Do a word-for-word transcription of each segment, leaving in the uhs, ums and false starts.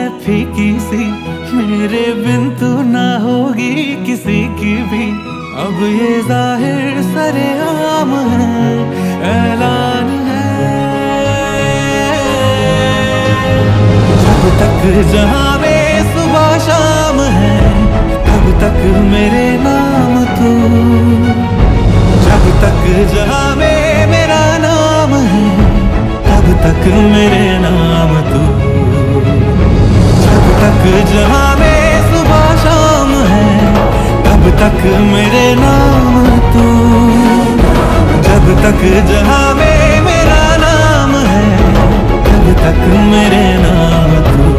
फीकी सी, मेरे बिन तू ना होगी किसी की भी। अब ये जाहिर सरेआम है, ऐलान है। जब तक जहां में सुबह शाम है, तब तक मेरे नाम तू। जब तक जहां में मेरा नाम है, तब तक मेरे नाम तू। जब तक जहां में सुबह शाम है, तब तक मेरे नाम तू। जब तक जहां में मेरा नाम है, तब तक मेरे नाम तू।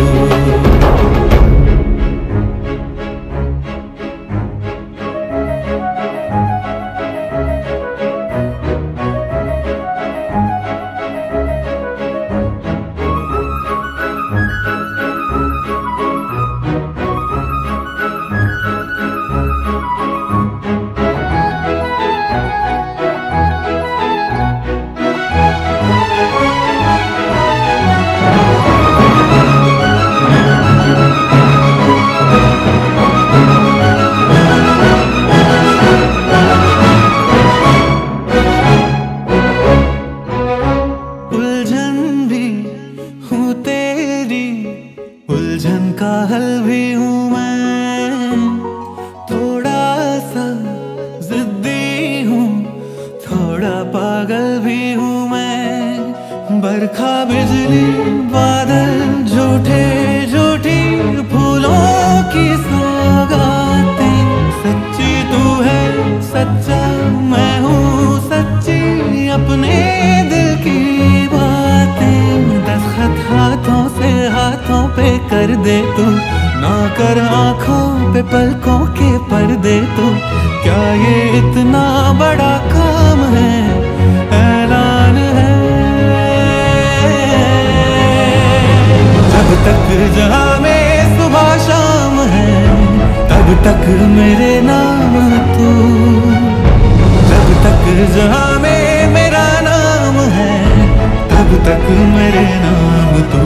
उलझन का हल भी हूँ मैं, थोड़ा सा जिद्दी हूँ, थोड़ा पागल भी हूँ मैं। बरखा बिजली बादल झूठे झूठी फूलों की सौगातें। सच्ची तू है सच्चा मैं हूँ सच्ची, अपने दिल की बातें। दस्तखत हाथों से हाथों पे कर दे तू, ना कर आंखों पे पलकों के पर्दे तू। क्या ये इतना बड़ा काम है, ऐलान है। जब तक जहां में सुबह शाम है, तब तक मेरे नाम तू। जब तक जहां में मेरा नाम है, तब तक मेरे नाम तू।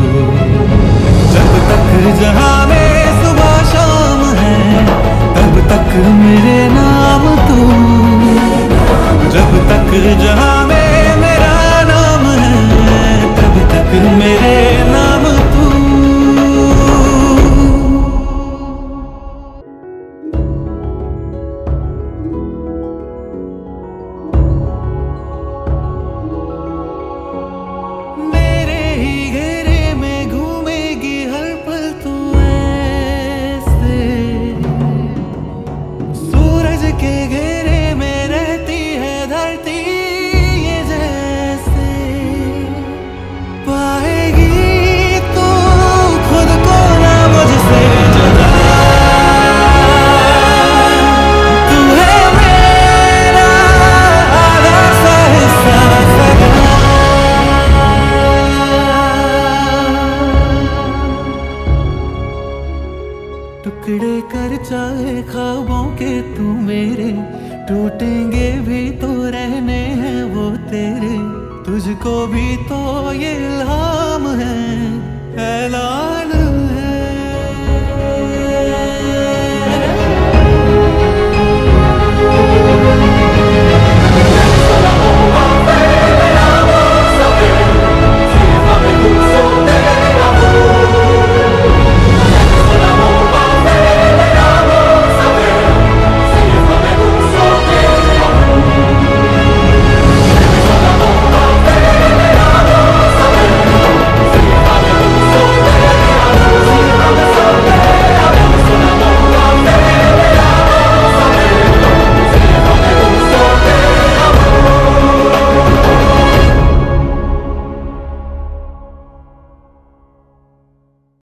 जब तक जहां में सुबह शाम है, तब तक मेरे नाम तू। जब तक जहां में मेरा नाम है, तब तक मेरे नाम तू। टुकड़े कर चाहे ख्वाबों के तू मेरे, टूटेंगे भी तो रहने हैं वो तेरे। तुझको भी तो ये इल्हाम है, ऐलान